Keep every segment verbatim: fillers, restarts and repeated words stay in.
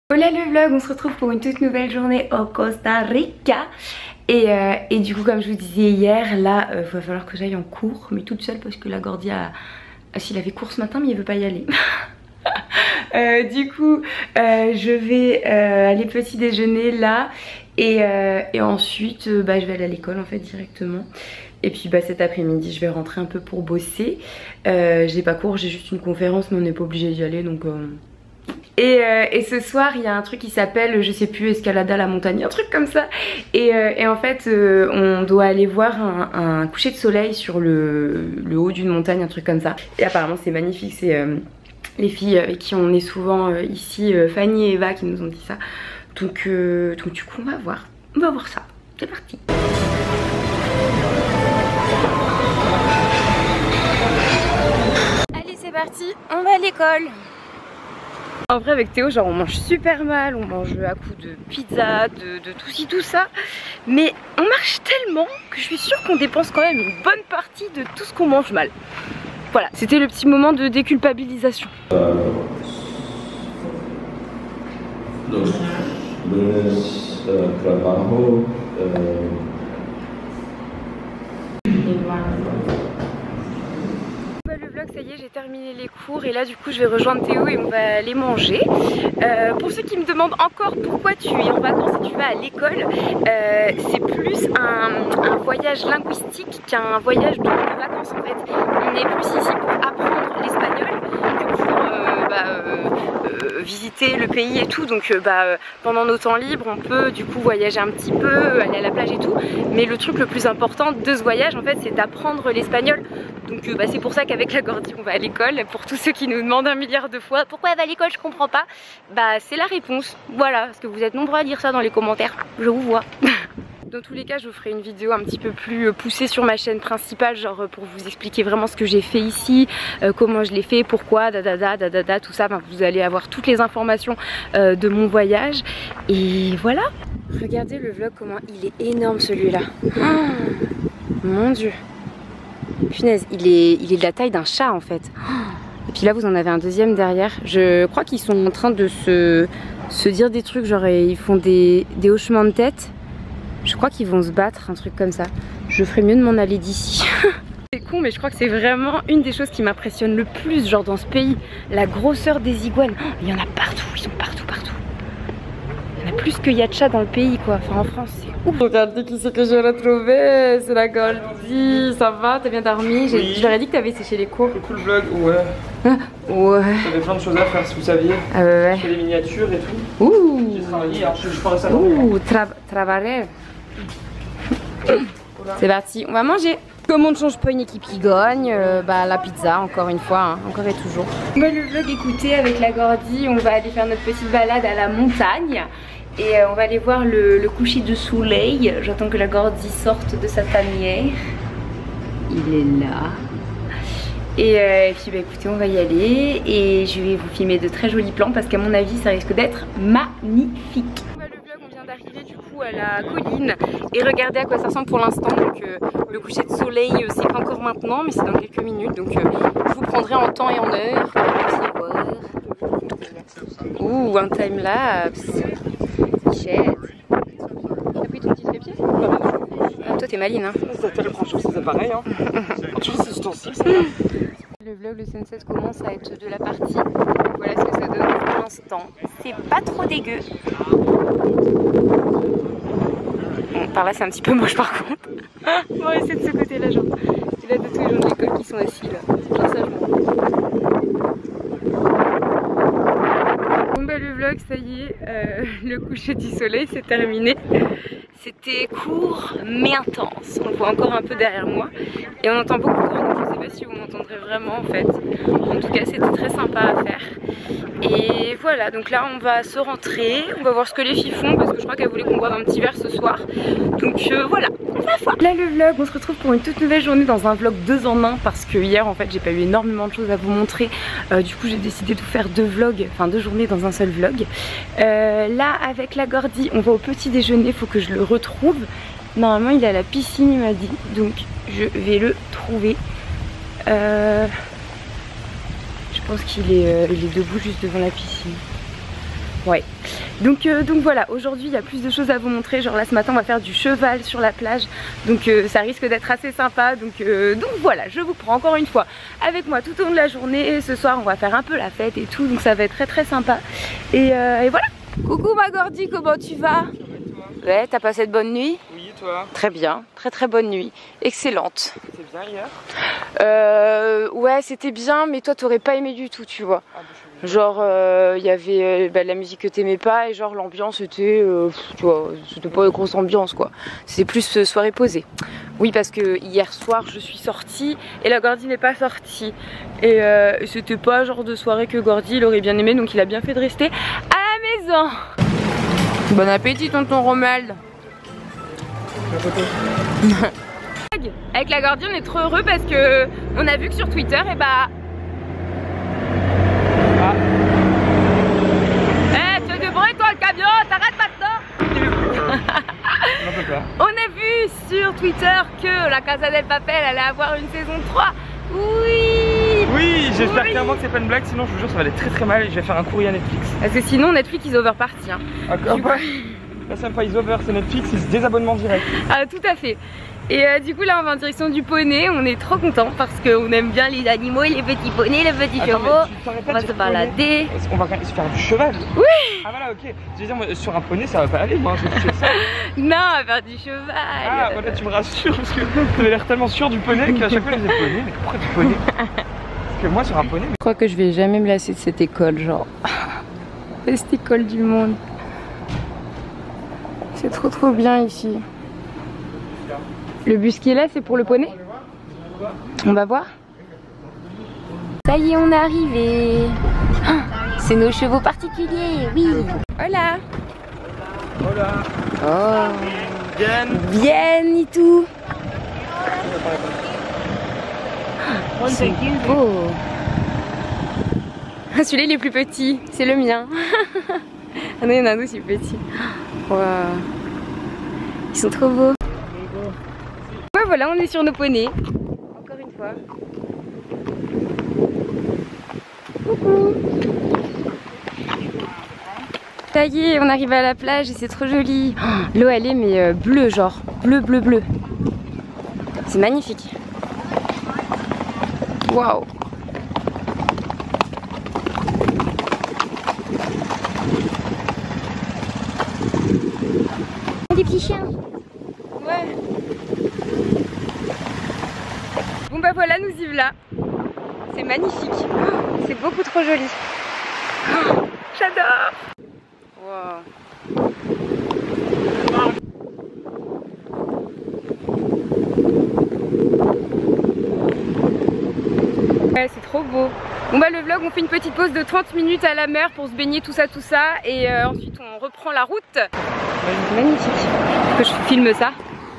Hola le vlog, on se retrouve pour une toute nouvelle journée au Costa Rica. Et, euh, et du coup comme je vous disais hier, là il euh, va falloir que j'aille en cours, mais toute seule parce que la Gordy a... Ah, s'il avait cours ce matin mais il veut pas y aller. euh, du coup euh, je vais euh, aller petit déjeuner là. Et, euh, et ensuite euh, bah, je vais aller à l'école en fait directement. Et puis bah, cet après-midi je vais rentrer un peu pour bosser. euh, J'ai pas cours, j'ai juste une conférence mais on n'est pas obligé d'y aller donc... Euh... Et, euh, et ce soir il y a un truc qui s'appelle, je sais plus, Escalada la montagne, un truc comme ça. Et, euh, et en fait euh, on doit aller voir un, un coucher de soleil sur le, le haut d'une montagne, un truc comme ça. Et apparemment c'est magnifique, c'est euh, les filles avec qui on est souvent euh, ici, euh, Fanny et Eva qui nous ont dit ça. Donc, euh, donc du coup on va voir, on va voir ça, c'est parti. Allez c'est parti, on va à l'école. En vrai avec Théo genre on mange super mal, on mange à coups de pizza, de, de tout ci tout ça. Mais on marche tellement que je suis sûre qu'on dépense quand même une bonne partie de tout ce qu'on mange mal. Voilà, c'était le petit moment de déculpabilisation. Euh, los lunes euh, trabajo. Euh... Le vlog ça y est, j'ai terminé les cours et là du coup je vais rejoindre Théo et on va aller manger. euh, Pour ceux qui me demandent encore pourquoi tu es en vacances et tu vas à l'école, euh, c'est plus un, un voyage linguistique qu'un voyage de, de vacances en fait. On est plus ici pour apprendre l'espagnol que pour euh, bah, euh, euh, visiter le pays et tout. Donc euh, bah, euh, pendant nos temps libres on peut du coup voyager un petit peu, aller à la plage et tout. Mais le truc le plus important de ce voyage en fait c'est d'apprendre l'espagnol. Donc euh, bah, c'est pour ça qu'avec la Gordy on va à l'école. Pour tous ceux qui nous demandent un milliard de fois pourquoi elle va à l'école, je comprends pas. Bah c'est la réponse, voilà, parce que vous êtes nombreux à dire ça dans les commentaires, je vous vois. Dans tous les cas je vous ferai une vidéo un petit peu plus poussée sur ma chaîne principale, genre pour vous expliquer vraiment ce que j'ai fait ici, euh, comment je l'ai fait, pourquoi, da da da da da da, tout ça. Enfin, vous allez avoir toutes les informations euh, de mon voyage. Et voilà. Regardez le vlog comment il est énorme celui-là. Oh, mon dieu. Punaise, il est, il est de la taille d'un chat en fait. Et puis là vous en avez un deuxième derrière. Je crois qu'ils sont en train de se, se dire des trucs, genre ils font des, des hochements de tête. Je crois qu'ils vont se battre, un truc comme ça. Je ferais mieux de m'en aller d'ici. C'est con mais je crois que c'est vraiment une des choses qui m'impressionne le plus genre dans ce pays. La grosseur des iguanes. Oh, il y en a partout, ils sont partout, partout. Il y en a plus qu'il y a de chats dans le pays quoi. Enfin en France c'est ouf. Regardez qui c'est que j'ai retrouvé, c'est la Gordy. Ça va, t'as bien dormi? Oui. Je leur ai dit que t'avais séché les cours. C'est cool le vlog, ouais. Ah, ouais. J'avais plein de choses à faire si vous saviez. Ah ouais, ouais. Je fais des miniatures et tout. Ouh. J'ai travaillé, alors je, je ferai ça. Ouh, tra travailler. C'est parti, on va manger. Comme on ne change pas une équipe qui gagne, euh, bah la pizza encore une fois, hein, encore et toujours. Moi le vlog écoutez avec la Gordy, on va aller faire notre petite balade à la montagne. Et euh, on va aller voir le, le coucher de soleil. J'attends que la Gordy sorte de sa tanière. Il est là. Et, euh, et puis bah écoutez on va y aller. Et je vais vous filmer de très jolis plans parce qu'à mon avis ça risque d'être magnifique. D'arriver du coup à la colline et regardez à quoi ça ressemble pour l'instant. Donc euh, le coucher de soleil euh, c'est pas encore maintenant mais c'est dans quelques minutes, donc euh, je vous prendrai en temps et en heure pour vous voir. Ouh, un timelapse. Chouette. T'as pris ton petit trépied? Ah, toi t'es maline hein. Ça t'a franchement c'est pareil hein. Tu vois c'est ustensiles ça. Le vlog, le sunset commence à être de la partie. Voilà ce que ça donne pour l'instant. C'est pas trop dégueu. Bon, par là c'est un petit peu moche par contre. On va essayer de ce côté là genre. Et là de tous les gens de l'école qui sont assis là. Genre ça je m'en Bon bah le vlog ça y est, euh, le coucher du soleil c'est terminé. C'était court mais intense. On le voit encore un peu derrière moi. Et on entend beaucoup de vent, donc je sais pas si vous m'entendrez vraiment en fait. En tout cas c'était très sympa à faire. Et voilà, donc là on va se rentrer. On va voir ce que les filles font parce que je crois qu'elles voulaient qu'on boive un petit verre ce soir. Donc euh, voilà, on va voir. Là le vlog, on se retrouve pour une toute nouvelle journée dans un vlog deux en un. Parce que hier en fait j'ai pas eu énormément de choses à vous montrer. euh, Du coup j'ai décidé de vous faire deux vlogs, enfin deux journées dans un seul vlog. euh, Là avec la Gordy on va au petit déjeuner, faut que je le retrouve. Normalement il est à la piscine il m'a dit, donc je vais le trouver. euh, Je pense qu'il est, euh, il est debout juste devant la piscine. Ouais. Donc, euh, donc voilà, aujourd'hui il y a plus de choses à vous montrer. Genre là ce matin on va faire du cheval sur la plage. Donc euh, ça risque d'être assez sympa. Donc, euh, donc voilà, je vous prends encore une fois avec moi tout au long de la journée. Et ce soir on va faire un peu la fête et tout. Donc ça va être très très sympa. Et, euh, et voilà. Coucou ma Gordy, comment tu vas? Ouais, t'as passé de bonnes nuits? Oui, et toi? Très bien, très très bonne nuit. Excellente. C'était bien hier? Euh, ouais, c'était bien, mais toi t'aurais pas aimé du tout, tu vois. Ah, bah, genre, il euh, y avait euh, bah, la musique que t'aimais pas et genre l'ambiance c'était, euh, tu vois, c'était pas une grosse ambiance quoi. C'était plus euh, soirée posée. Oui, parce que hier soir je suis sortie et la Gordy n'est pas sortie. Et euh, c'était pas genre de soirée que Gordy il aurait bien aimé, donc il a bien fait de rester à la maison. Bon appétit tonton Romuald. Avec la Gordy on est trop heureux parce que on a vu que sur Twitter et bah ah. Eh tu es de bruit toi le camion, t'arrêtes maintenant. On peut pas. On a vu sur Twitter que la Casa del Papel allait avoir une saison trois. Oui. Oui, j'espère oui. clairement que c'est pas une blague, sinon je vous jure ça va aller très très mal et je vais faire un courrier à Netflix. Parce que sinon Netflix ils overpartent hein. Encore du coup... Là ça me fait ils over, c'est Netflix, c'est désabonnement direct. Ah tout à fait. Et euh, du coup là on va en direction du poney, on est trop contents parce qu'on aime bien les animaux et les petits poneys, les petits Attends, chevaux. On va se balader. On va quand même se faire du cheval. Oui. Ah voilà ok, je veux dire moi, sur un poney ça va pas aller moi, je vais ça. Non, on va faire du cheval. Ah voilà tu me rassures parce que tu avais l'air tellement sûr du poney qu'à chaque fois je disais poney, mais pourquoi du poney? Parce que moi sur un poney... Je crois que je vais jamais me lasser de cette école, genre... Best école du monde. C'est trop trop bien ici. Le bus qui est là, c'est pour le poney? On va voir. Ça y est, on est arrivé. C'est nos chevaux particuliers, oui. Hola. Hola. Oh. Bien. Bien et tout. C'est beau. Celui-là il est plus petit, c'est le mien. Ah non, il y en a un aussi petit. Wow. Ils sont trop beaux. Ouais, voilà, on est sur nos poneys. Encore une fois. Coucou. Ça y est, on arrive à la plage et c'est trop joli. Oh, l'eau elle est mais euh, bleue genre. Bleu, bleu, bleu. C'est magnifique. Waouh. Des petits chiens. Ouais. Bon bah voilà, nous y voilà. C'est magnifique. Oh, c'est beaucoup trop joli. Oh, j'adore. Wow. Ouais, c'est trop beau. Bon bah le vlog, on fait une petite pause de trente minutes à la mer pour se baigner, tout ça, tout ça. Et euh, ensuite on reprend la route. C'est magnifique. Que je filme ça.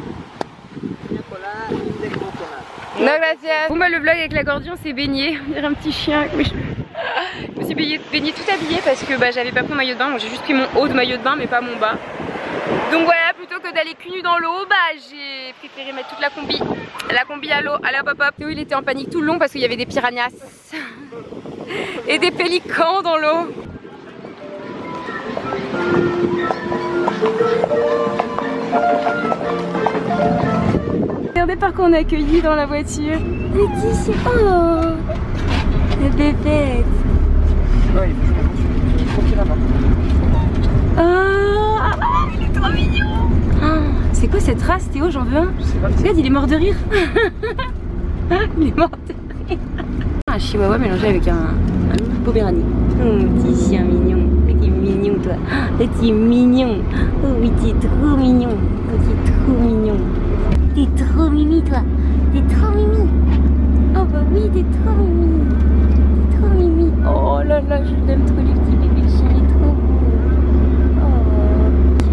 Non, gracias. Bon bah le vlog avec la Gordy, on s'est baigné. On dirait un petit chien avec mes cheveux. Je me suis baignée, baignée tout habillée parce que bah, j'avais pas pris mon maillot de bain. Donc j'ai juste pris mon haut de maillot de bain mais pas mon bas. Donc voilà, plutôt que d'aller cul nu dans l'eau, bah j'ai préféré mettre toute la combi. La combi à l'eau, allez hop hop hop. Théo il était en panique tout le long parce qu'il y avait des piranhas et des pélicans dans l'eau. Regardez par quoi on est accueillis dans la voiture. Laetitia, oh, la bébête. Ouais, il est tranquille là-bas. Ah, il est trop mignon. Ah, c'est quoi cette race Théo, j'en veux un. Je sais pas. Regarde, il est mort de rire. Il est mort de rire. Un chihuahua mélangé avec un, un Poméranie. Oh, petit chien mignon. T'es mignon toi. T'es mignon. Oh oui, t'es trop mignon. Oh, t'es trop mignon. T'es trop mimi toi. T'es trop mimi. Oh bah oui, t'es trop mimi. T'es trop mimi. Oh là là, je l'aime trop les petits bébés. Le chien est trop beau. Oh.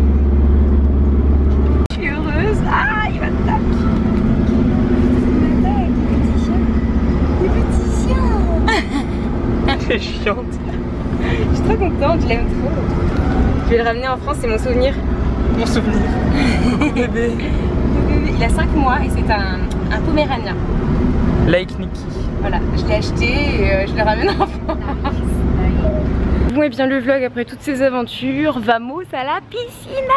Je suis heureuse. Ah, il va te taper. Il va te petit chien. Le petit chien. T'es chiante. Je suis trop contente, je l'aime trop. Je vais le ramener en France, c'est mon souvenir. Mon souvenir. Bébé. Il a cinq mois et c'est un, un Poméranien. Like Nikki. Voilà, je l'ai acheté et euh, je le ramène en France. Bon et bien le vlog après toutes ces aventures, vamos à la piscine.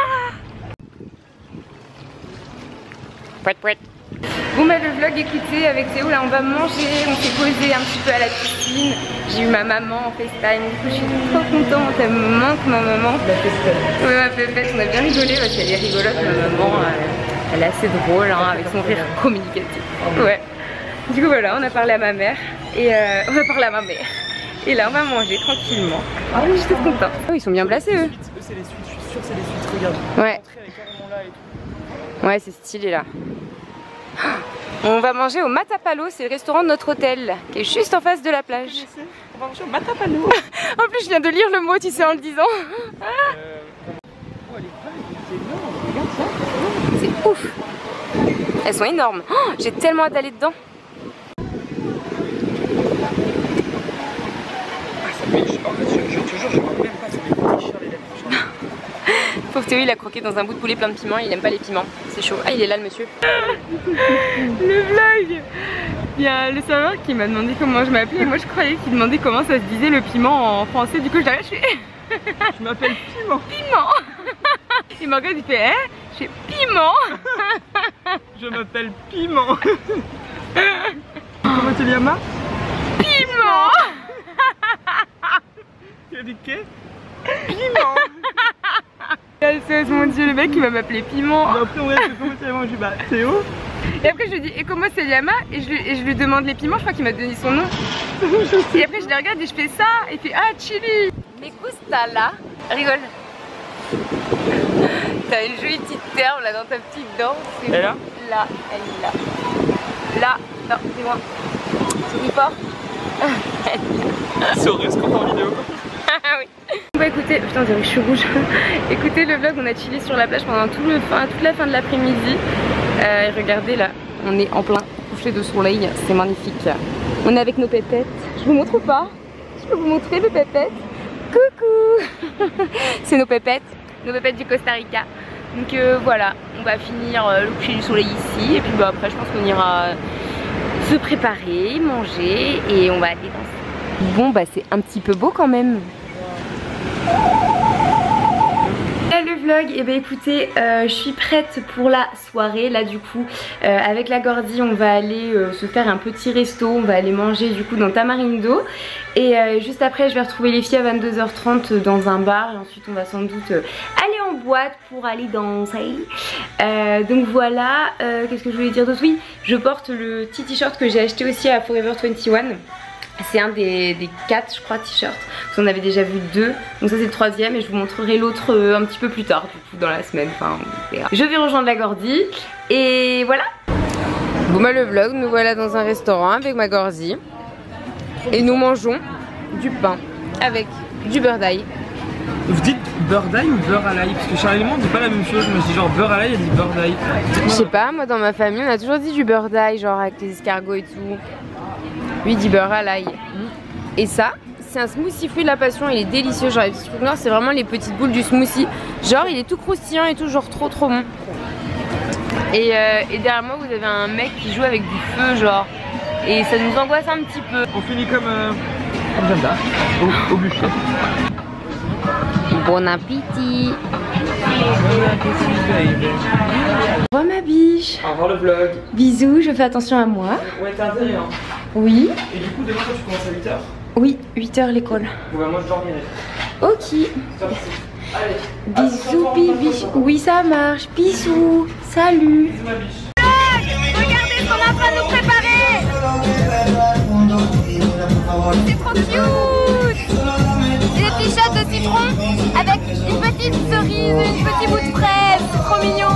Pouet, pouet. Bon bah le vlog écoutez, avec Théo là on va manger, on s'est posé un petit peu à la piscine. J'ai eu ma maman en FaceTime, du coup je suis trop contente, elle me manque ma maman. La FaceTime. Ouais ma pépette, on a bien rigolé parce qu'elle est rigolote ma maman, elle, elle est assez drôle hein, avec son rire communicatif. Ouais. Du coup voilà, on a parlé à ma mère et euh, on va parler à ma mère. Et là on va manger tranquillement. Ah oui, je suis toute contente. Oh, ils sont bien placés eux. Eux c'est les suites, je suis sûre c'est les suites, regarde. Ouais. Ouais c'est stylé là. On va manger au Matapalo, c'est le restaurant de notre hôtel qui est juste en face de la plage. On va manger au Matapalo. En plus je viens de lire le mot tu sais en le disant. euh... Oh les vagues, c'est énorme, regarde ça. C'est ouf. Elles sont énormes. Oh, j'ai tellement hâte d'aller dedans. Ah ça fait, en fait je, je te jure je vois même pas, ça fait déchirer les lèvres. Pauvre Théo il a croqué dans un bout de poulet plein de piments, il aime pas les piments, c'est chaud. Ah il est là le monsieur. Le vlog. Il y a le serveur qui m'a demandé comment je m'appelais et moi je croyais qu'il demandait comment ça se disait le piment en français, du coup je l'arrête, je fais... Je m'appelle Piment. Piment. Il m'a regardé, il fait hein. Je fais Piment. Je m'appelle Piment. Comment tu dis Yama? Piment. Tu as dit qu'est? Piment. Mon dieu, le mec il va m'appeler Piment. Bah après on reste comment tu as dit bah Théo. Et après je lui dis et comment c'est Yama et je, lui, et je lui demande les piments, je crois qu'il m'a donné son nom. Et après je le regarde et je fais ça et il fait ah chili. Mais gusta là. Rigole. T'as une jolie petite terme là dans ta petite dent. Elle est là? Là, elle est là. Là, non, c'est moi. C'est plus fort. C'est horrible ce qu'on fait en vidéo. Ah oui. Bah écoutez, putain on dirait que je suis rouge. Écoutez le vlog, on a chillé sur la plage pendant tout le fin, toute la fin de l'après-midi. Euh, regardez là, on est en plein coucher de soleil, c'est magnifique. On est avec nos pépettes. Je vous montre ou pas? Je peux vous montrer les pépettes? Coucou. C'est nos pépettes, nos pépettes du Costa Rica. Donc euh, voilà, on va finir euh, le coucher du soleil ici. Et puis bah après je pense qu'on ira se préparer, manger et on va aller danser. Bon bah c'est un petit peu beau quand même. Là le vlog, et eh ben écoutez, euh, je suis prête pour la soirée. Là du coup, euh, avec la Gordy, on va aller euh, se faire un petit resto. On va aller manger du coup dans Tamarindo. Et euh, juste après, je vais retrouver les filles à vingt-deux heures trente dans un bar. Et ensuite, on va sans doute euh, aller en boîte pour aller danser. Euh, donc voilà, euh, qu'est-ce que je voulais dire d'autre? Oui, je porte le petit t-shirt que j'ai acheté aussi à Forever vingt et un. C'est un des, des quatre je crois t-shirts, parce qu'on avait déjà vu deux, donc ça c'est le troisième et je vous montrerai l'autre euh, un petit peu plus tard du coup dans la semaine, enfin on verra. Je vais rejoindre la Gordy et voilà. Bon bah le vlog, nous voilà dans un restaurant avec ma Gordy et nous mangeons du pain avec du beurre d'ail. Vous dites beurre d'ail ou beurre à l'ail? Parce que Charlie et moi on dit pas la même chose, moi je dis genre beurre à l'ail, elle dit beurre d'ail. Je sais pas, moi dans ma famille on a toujours dit du beurre d'ail, genre avec les escargots et tout. Lui dit beurre à l'ail. Et ça, c'est un smoothie fruit de la passion, il est délicieux. Genre les petits trucs noirs, c'est vraiment les petites boules du smoothie. Genre il est tout croustillant et tout, genre trop trop bon. Et, euh, et derrière moi vous avez un mec qui joue avec du feu genre. Et ça nous angoisse un petit peu. On finit comme, euh, comme Jeanne d'Arc, au, au bûcher. Bon appétit. Au revoir ma biche. Au revoir le vlog. Bisous, je fais attention à moi. Ouais t'es intéressé hein. Oui. Et du coup demain toi tu commences à huit heures? Oui, huit heures l'école. Bon bah moi je dormirai. Ok. Allez. Bisous bibi. Oui ça marche. Bisous. Salut. Bisous ma biche. Regardez ce qu'on est en train de nous préparer. C'est trop cute. J'ai des petits shots de citron avec une petite cerise, une petite bout de fraise. C'est trop mignon.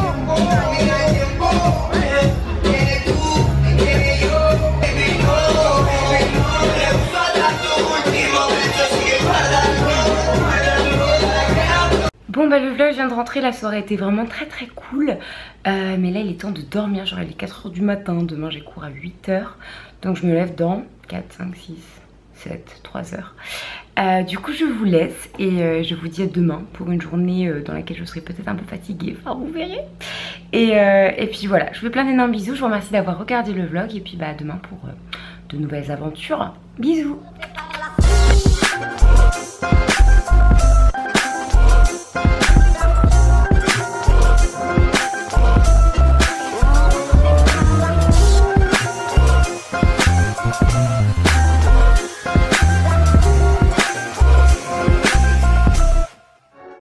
Bon bah le vlog vient de rentrer, la soirée était vraiment très très cool. euh, Mais là il est temps de dormir, genre il est quatre heures du matin. Demain j'ai cours à huit heures. Donc je me lève dans quatre, cinq, six, sept, trois heures. euh, Du coup je vous laisse et euh, je vous dis à demain pour une journée euh, dans laquelle je serai peut-être un peu fatiguée. Enfin vous verrez. Et, euh, et puis voilà, je vous fais plein d'énormes bisous. Je vous remercie d'avoir regardé le vlog et puis bah à demain pour euh, de nouvelles aventures. Bisous.